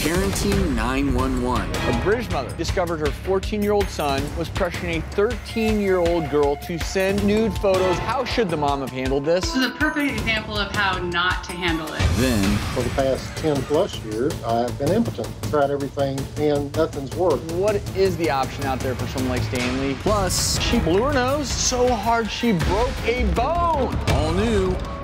Parenting 911. A British mother discovered her 14-year-old son was pressuring a 13-year-old girl to send nude photos. How should the mom have handled this? This is a perfect example of how not to handle it. Then, for the past 10+ years, I've been impotent. Tried everything and nothing's worked. What is the option out there for someone like Stanley? plus, She blew her nose so hard she broke a bone. all new